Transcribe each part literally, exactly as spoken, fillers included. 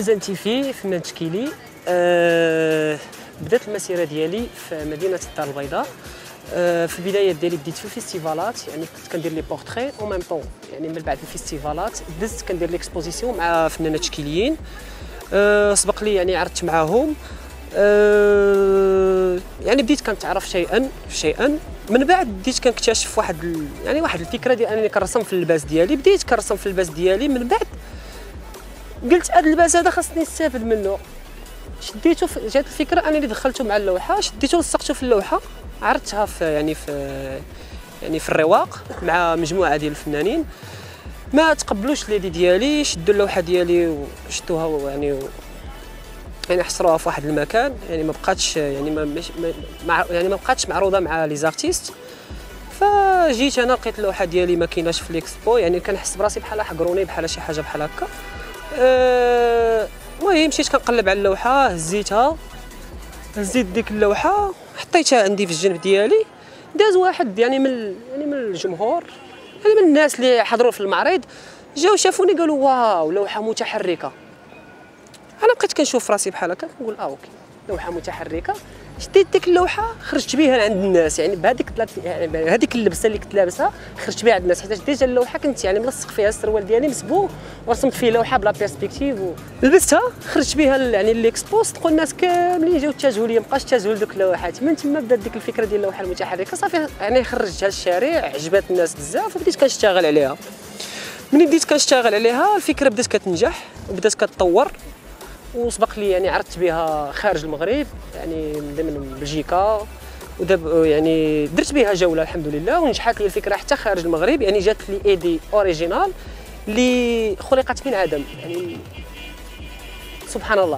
مزنتي فيه في منتشكيلي. أه بدات المسيره ديالي في مدينه الدار البيضاء. أه في البدايه ديالي بديت في الفيستيفالات، يعني كنت كندير لي بورتري او ميم طون، يعني من بعد الفيستيفالات دزت كندير ليكسبوزيسيون مع فنانات تشكيليين. أه سبق لي يعني عرضت معاهم. أه يعني بديت كنتعرف شيئا شيئا، من بعد بديت كنكتشف واحد ال... يعني واحد الفكره ديال انني كنرسم في اللباس ديالي. بديت كنرسم في اللباس ديالي، من بعد قلت هذا اللباس هذا خاصني نستافد منه. شديته في... جات الفكره انني دخلته مع اللوحه، شديته لصقته في اللوحه، عرضتها في يعني في يعني في الرواق مع مجموعه ديال الفنانين. ما تقبلوش ليدي ديالي، شدوا اللوحه ديالي وشدوها يعني و... يعني حصروها في واحد المكان، يعني ما بقاتش يعني ما, مش ما يعني ما بقاتش معروضه مع لي زارتيست. فجيت انا لقيت اللوحه ديالي ما كايناش في ليكسبو، يعني كنحس براسي بحال حقروني بحال شي حاجه بحال هكا. المهم أه مشيت كنقلب على اللوحه، هزيتها هزيت ديك اللوحه حطيتها عندي في الجنب ديالي. داز واحد يعني من يعني من الجمهور، يعني من الناس اللي حضروا في المعرض، جاو شافوني قالوا واو لوحه متحركه. انا بقيت كنشوف راسي بحال هكا كنقول اه اوكي لوحه متحركه. شديت ديك اللوحه خرجت بها لعند الناس، يعني بهذيك يعني هذيك اللبسه اللي كنت لابسها خرجت بها عند الناس، حيت ديجا اللوحه كنت يعني ملصق فيها السروال ديالي مسبوغ ورسمت فيه لوحه بلا بيرسبكتيف ولبستها خرجت بها يعني ليكسبو. صدقوا الناس كاملين جاو تاجهوا لي، مابقاش تاجهوا لدوك اللوحات. من تما بدات ديك الفكره ديال اللوحه المتحركه. صافي يعني خرجتها للشارع، عجبات الناس بزاف وبديت كنشتغل عليها. ملي بديت كنشتغل عليها الفكره بدات كتنجح وبدات كتطور، وسبق لي يعني عرضت بها خارج المغرب، يعني من ضمن بلجيكا، ودابا يعني درت بها جوله الحمد لله ونجحت لي الفكره حتى خارج المغرب. يعني جات لي ايدي اوريجينال اللي خلقت من عدم، يعني سبحان الله.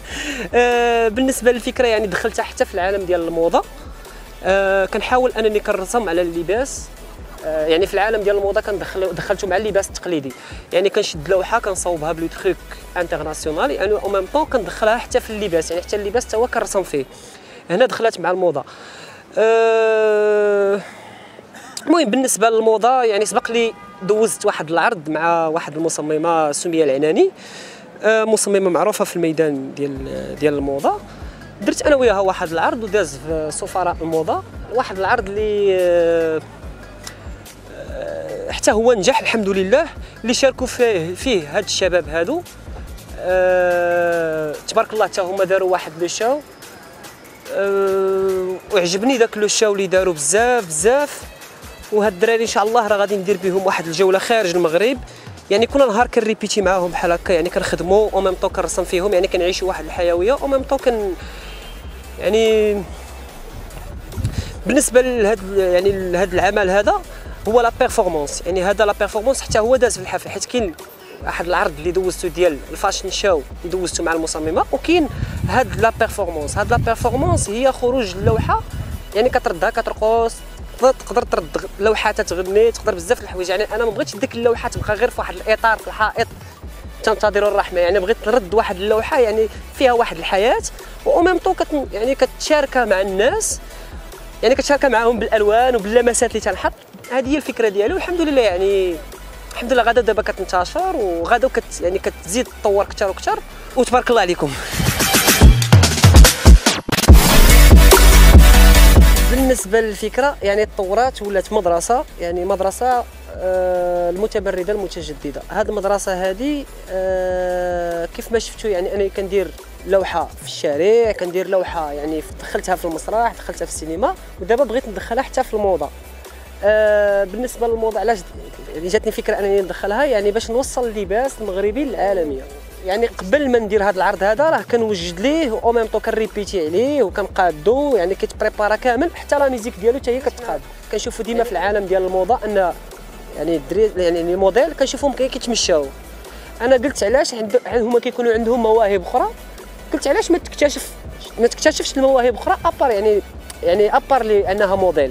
بالنسبه للفكره يعني دخلتها حتى في العالم ديال الموضه. كنحاول انني كنرسم على اللباس، يعني في العالم ديال الموضه كندخل دخلته مع اللباس التقليدي، يعني كنشد لوحه كنصاوبها بلو تروك انترناسيونال، يعني او ميم طون كندخلها حتى في اللباس، يعني حتى اللباس حتى هو كنرسم فيه. هنا دخلت مع الموضه. المهم بالنسبه للموضه يعني سبق لي دوزت واحد العرض مع واحد المصممه سميه العناني، مصممه معروفه في الميدان ديال ديال الموضه. درت انا وياها واحد العرض وداز في سفراء الموضه، واحد العرض اللي حتى هو نجح الحمد لله. اللي شاركوا فيه فيه هاد الشباب هادو أه تبارك الله، حتى هما داروا واحد لو شاو أه وعجبني داك لو شاو اللي داروا بزاف بزاف. وهاد الدراري ان شاء الله راه غادي ندير بهم واحد الجوله خارج المغرب، يعني كل نهار كنريبيتي معاهم بحال هكا، يعني كنخدموا او ميم طون كنرسم فيهم، يعني كنعيشوا واحد الحيويه او ميم طون كن يعني بالنسبه لهاد يعني لهاد العمل هذا هو لا بيرفورمانس. يعني هذا لا بيرفورمانس حتى هو داز في الحفل، حيت كاين واحد العرض اللي دوزته ديال الفاشن شو اللي دوزته مع المصممه، وكاين هاد لا بيرفورمانس. هاد لا بيرفورمانس هي خروج اللوحه، يعني كتردها كترقص، تقدر ترد لوحه تغني، تقدر بزاف الحوايج. يعني انا ما بغيتش ديك اللوحه تبقى غير في واحد الاطار في الحائط تنتظر الرحمه، يعني بغيت نرد واحد اللوحه يعني فيها واحد الحياه، و ميم طون كت يعني كتشاركها مع الناس، يعني كتشاركها معاهم بالالوان وباللمسات اللي تنحط. هذه هي الفكره ديالي، والحمد لله يعني الحمد لله غادا دابا كتنتشر وغادا وكت يعني كتزيد تطور اكثر واكثر، وتبارك الله عليكم. بالنسبه للفكره يعني تطورات ولات مدرسه، يعني مدرسه آه المتمرده المتجدده. هذه المدرسه هذه آه كيف ما شفتوا، يعني انا كندير لوحه في الشارع، كندير لوحه يعني دخلتها في المسرح، دخلتها في السينما، ودابا بغيت ندخلها حتى في الموضه. آه بالنسبه للموضه علاش يعني جاتني فكره انني ندخلها، يعني باش نوصل اللباس المغربي للعالميه. يعني قبل ما ندير هذا العرض هذا راه كنوجد ليه او ميم طون كنريبيتي عليه وكنقادو، يعني كيتبريبارا كامل، حتى لا ميزيك ديالو حتى هي كتقاد. كنشوفوا ديما في العالم ديال الموضه ان يعني الدري يعني الموديل كنشوفهم كيتمشاو. انا قلت علاش عند هما كيكونوا عندهم مواهب اخرى، قلت علاش ما تكتشف ما تكتشفش المواهب اخرى ابار يعني يعني ابار لانها موديل.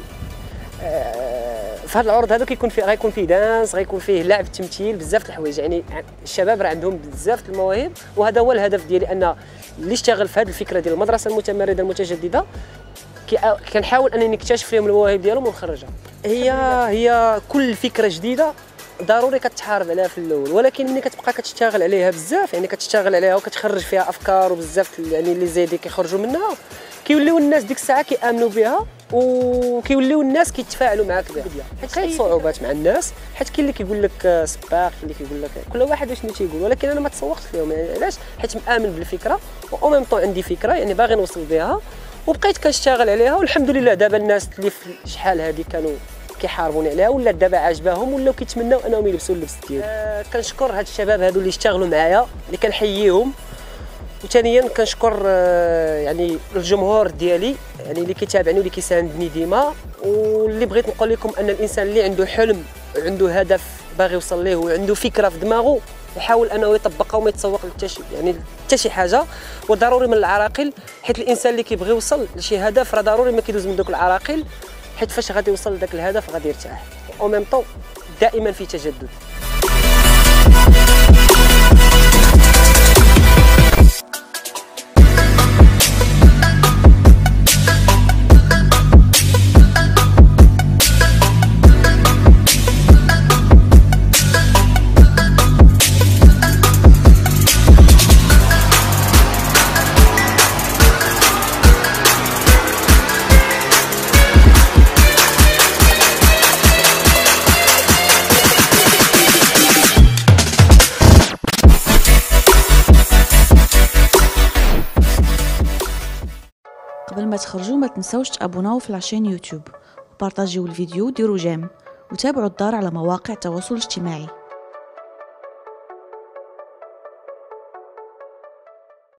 في هذا العرض هذا كيكون فيه غيكون فيه دانس، غيكون فيه لعب، تمثيل، بزاف د الحوايج. يعني الشباب راه عندهم بزاف د المواهب، وهذا هو الهدف ديالي، ان اللي اشتغل في هذه الفكره ديال المدرسه المتمرده المتجدده كنحاول انني نكتشف لهم المواهب ديالهم ونخرجها. هي هي كل فكره جديده ضروري كتحارب عليها في الاول، ولكن ملي كتبقى كتشتغل عليها بزاف، يعني كتشتغل عليها وكتخرج فيها افكار وبزاف يعني اللي زايدين كيخرجوا منها، كيوليو الناس ديك الساعه كيامنوا بها وكيوليو الناس كيتفاعلوا معاك بها. حيت كاين صعوبات مع الناس، حيت كاين اللي كيقول لك سباق، كاين اللي كيقول لك كل واحد شنو تيقول، ولكن انا ما تسوقتش لهم. يعني علاش؟ حيت مآمن بالفكره و ميم طون عندي فكره يعني باغي نوصل بها، وبقيت كنشتغل عليها والحمد لله. دابا الناس اللي في شحال هذه كانوا كيحاربوني عليها ولا دابا عاجباهم ولاو كيتمناو انهم يلبسوا اللبس ديالي. آه كنشكر هاد الشباب هادو اللي اشتغلوا معايا اللي كنحييهم، وثانيا كنشكر آه يعني الجمهور ديالي يعني اللي كيتابعني واللي كيساندني ديما. واللي بغيت نقول لكم ان الانسان اللي عنده حلم وعنده هدف باغي يوصل ليه وعنده فكره في دماغه يحاول انه يطبقها وما يتسوق لحتى شي يعني حتى شي حاجه. وضروري من العراقل، حيت الانسان اللي كيبغي يوصل لشي هدف راه ضروري ما كيدوز من دوك العراقل، حيت فاش غادي يوصل لذاك الهدف غادي يرتاح. او ميم طون دائما في تجدد. قبل ما تخرجوا ما تنسوش تابوناو في العشان يوتيوب وبارطاجيو الفيديو وديروا جيم وتابعوا الدار على مواقع التواصل الاجتماعي.